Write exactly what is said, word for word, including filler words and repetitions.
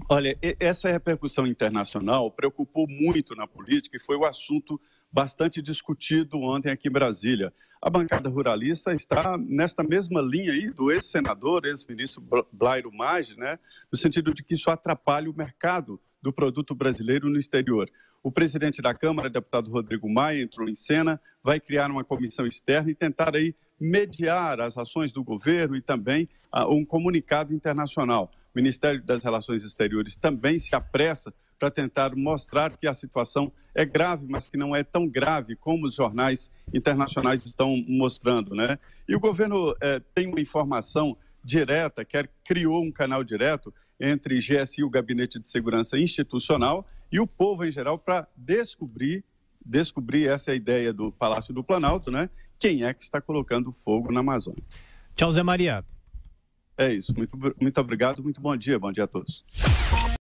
Olha, e- essa repercussão internacional preocupou muito na política e foi o assunto bastante discutido ontem aqui em Brasília. A bancada ruralista está nesta mesma linha aí do ex-senador, ex-ministro Bla- Blairo Maggi, né, no sentido de que isso atrapalha o mercado do produto brasileiro no exterior. O presidente da Câmara, deputado Rodrigo Maia, entrou em cena, vai criar uma comissão externa e tentar aí mediar as ações do governo e também ah, um comunicado internacional. O Ministério das Relações Exteriores também se apressa para tentar mostrar que a situação é grave, mas que não é tão grave como os jornais internacionais estão mostrando, né? E o governo eh, tem uma informação direta, quer criou um canal direto entre G S I, o Gabinete de Segurança Institucional, e o povo em geral para descobrir, descobrir essa é a ideia do Palácio do Planalto, né? Quem é que está colocando fogo na Amazônia? Tchau, Zé Maria. É isso. Muito, muito obrigado, muito bom dia. Bom dia a todos.